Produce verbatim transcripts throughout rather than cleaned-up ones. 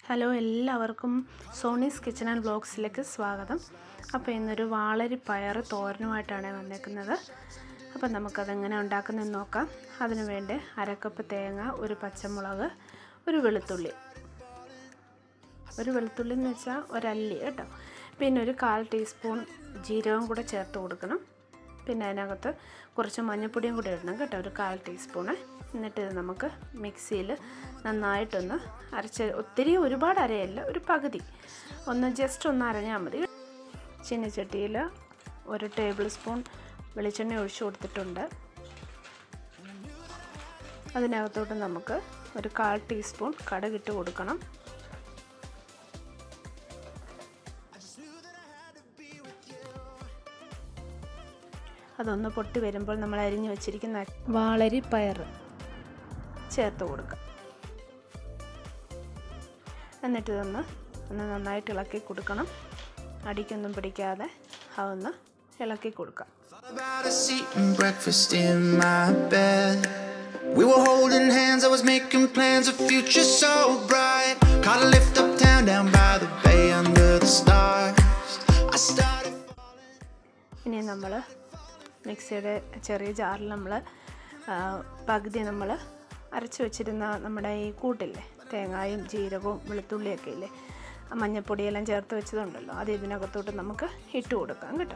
Hello എല്ലാവർക്കും സോണീസ് kitchen and വ്ലോഗ്സിലേക്ക് സ്വാഗതം. അപ്പോൾ ഇന്നൊരു വാളരി പയർ തോരനുമായിട്ടാണ് വന്നേക്കുന്നത്. അപ്പോൾ നമുക്കതെങ്ങനെ ഉണ്ടാക്കുന്നതെന്ന് നോക്കാം. അതിനു വേണ്ടി അരക്കപ്പ് തേങ്ങ, ഒരു പച്ചമുളക്, ഒരു വെളുത്തുള്ളി ഒരു വെളുത്തുള്ളി എന്ന് വെച്ചാൽ ഒരല്ലി കേട്ടോ. പിന്നെ ഒരു കാൽ ടീസ്പൂൺ ജീരകം കൂടെ ചേർത്ത് കൊടുക്കണം. പിന്നെ അതിനകത്ത് കുറച്ച് മഞ്ഞൾപ്പൊടിയും കൂടി ഇടണം കേട്ടോ, ഒരു കാൽ ടീസ്പൂണ്. എന്നിട്ട് ഇത് നമുക്ക് മിക്സിയിൽ നന്നായിട്ടൊന്ന് അരച്ച്, ഒത്തിരി ഒരുപാട് അരയല്ല, ഒരു പകുതി ഒന്ന് ജസ്റ്റ് ഒന്ന് അരഞ്ഞാൽ മതി. ചീനച്ചട്ടിയിൽ ഒരു ടേബിൾ സ്പൂൺ വെളിച്ചെണ്ണ ഒഴിച്ചു കൊടുത്തിട്ടുണ്ട്. അതിനകത്തോട്ട് നമുക്ക് ഒരു കാൽ ടീസ്പൂൺ കടുകിട്ട് കൊടുക്കണം. അതൊന്ന് പൊട്ടി വരുമ്പോൾ നമ്മൾ അരിഞ്ഞു വെച്ചിരിക്കുന്ന വാളരി പയർ ചേർത്ത് കൊടുക്കാം. എന്നിട്ട് ഇതൊന്ന് ഒന്ന് നന്നായിട്ട് ഇളക്കി കൊടുക്കണം. അടിക്കൊന്നും പിടിക്കാതെ അതൊന്ന് ഇളക്കി കൊടുക്കാം. ഇനി നമ്മൾ മിക്സിയുടെ ചെറിയ ജാറിൽ നമ്മൾ പകുതി നമ്മൾ അരച്ച് വെച്ചിരുന്ന നമ്മുടെ ഈ കൂട്ടില്ലേ, തേങ്ങയും ജീരകവും വെളുത്തുള്ളിയൊക്കെ ഇല്ലേ, മഞ്ഞൾപ്പൊടിയെല്ലാം ചേർത്ത് വെച്ചതുണ്ടല്ലോ, അത് ഇതിനകത്തോട്ട് നമുക്ക് ഇട്ട് കൊടുക്കാം കേട്ടോ.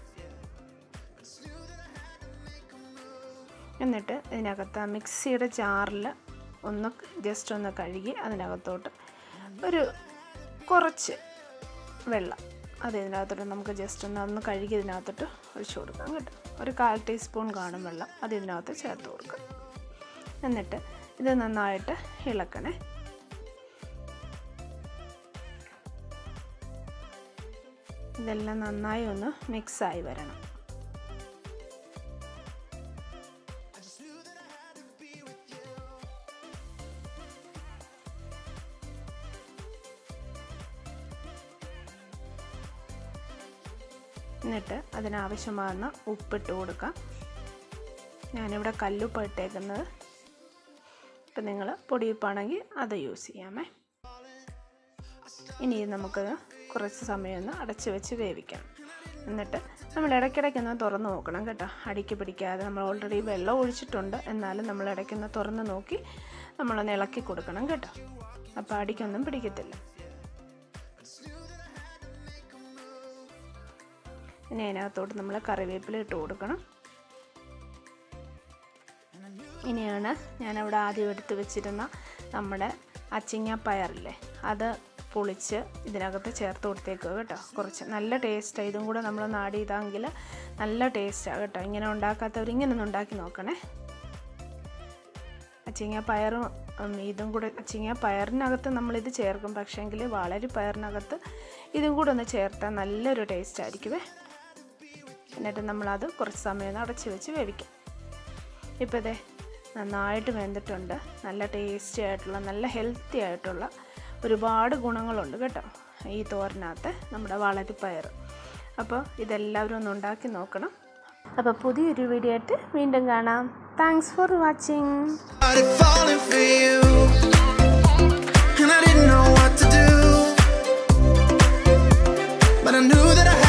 എന്നിട്ട് ഇതിനകത്ത് മിക്സിയുടെ ജാറിൽ ഒന്ന് ജസ്റ്റ് ഒന്ന് കഴുകി അതിനകത്തോട്ട് ഒരു കുറച്ച് വെള്ളം അത് ഇതിനകത്തോട്ട് നമുക്ക് ജസ്റ്റ് ഒന്ന് ഒന്ന് കഴുകി ഇതിനകത്തോട്ട് ഒഴിച്ചു കൊടുക്കാം കേട്ടോ. ഒരു കാൽ ടീസ്പൂൺ കാണും വെള്ളം, അത് ഇതിനകത്ത് ചേർത്ത് കൊടുക്കാം. എന്നിട്ട് ഇത് നന്നായിട്ട് ഇളക്കണേ. ഇതെല്ലാം നന്നായി ഒന്ന് മിക്സായി വരണം. എന്നിട്ട് അതിനാവശ്യമാകുന്ന ഉപ്പിട്ട് കൊടുക്കാം. ഞാനിവിടെ കല്ലുപ്പ് ഇട്ടേക്കുന്നത്. ഇപ്പം നിങ്ങൾ പൊടിയുപ്പാണെങ്കിൽ അത് യൂസ് ചെയ്യാമേ. ഇനി നമുക്ക് കുറച്ച് സമയം ഒന്ന് അടച്ച് വെച്ച് വേവിക്കണം. എന്നിട്ട് നമ്മൾ ഇടയ്ക്കിടയ്ക്കൊന്ന് തുറന്ന് നോക്കണം കേട്ടോ, അടിക്ക് പിടിക്കാതെ. നമ്മൾ ഓൾറെഡി വെള്ളം ഒഴിച്ചിട്ടുണ്ട്, എന്നാലും നമ്മൾ ഇടയ്ക്കൊന്ന് തുറന്ന് നോക്കി നമ്മളൊന്ന് ഇളക്കി കൊടുക്കണം കേട്ടോ. അപ്പോൾ അടിക്കൊന്നും പിടിക്കത്തില്ല. ഇനി അതിനകത്തോട്ട് നമ്മൾ കറിവേപ്പില ഇട്ട് കൊടുക്കണം. ഇനിയാണ് ഞാനവിടെ ആദ്യം എടുത്ത് വെച്ചിരുന്ന നമ്മുടെ അച്ചിങ്ങ പയറില്ലേ, അത് പൊളിച്ച് ഇതിനകത്ത് ചേർത്ത് കൊടുത്തേക്കുക കേട്ടോ. കുറച്ച് നല്ല ടേസ്റ്റാണ്. ഇതും കൂടെ നമ്മളൊന്ന് ആഡ് ചെയ്താൽ നല്ല ടേസ്റ്റാണ് കേട്ടോ. ഇങ്ങനെ ഉണ്ടാക്കാത്തവർ ഇങ്ങനെ ഒന്ന് ഉണ്ടാക്കി നോക്കണേ. അച്ചിങ്ങ പയറും ഇതും കൂടെ, അച്ചിങ്ങ പയറിനകത്ത് നമ്മളിത് ചേർക്കും, പക്ഷേങ്കിൽ വാളരി പയറിനകത്ത് ഇതും കൂടെ ഒന്ന് ചേർത്താൽ നല്ലൊരു ടേസ്റ്റ് ആയിരിക്കുമേ. എന്നിട്ട് നമ്മളത് കുറച്ച് സമയം അടച്ച് വെച്ച് വേവിക്കാം. ഇപ്പോൾ ഇതേ നന്നായിട്ട് വെന്തിട്ടുണ്ട്. നല്ല ടേസ്റ്റി ആയിട്ടുള്ള, നല്ല ഹെൽത്തി ആയിട്ടുള്ള ഒരുപാട് ഗുണങ്ങളുണ്ട് കേട്ടോ ഈ തോരനകത്ത് നമ്മുടെ വാളരിപ്പയർ. അപ്പോൾ ഇതെല്ലാവരും ഒന്ന് ഉണ്ടാക്കി നോക്കണം. അപ്പോൾ പുതിയൊരു വീഡിയോ ആയിട്ട് വീണ്ടും കാണാം. Thanks for watching.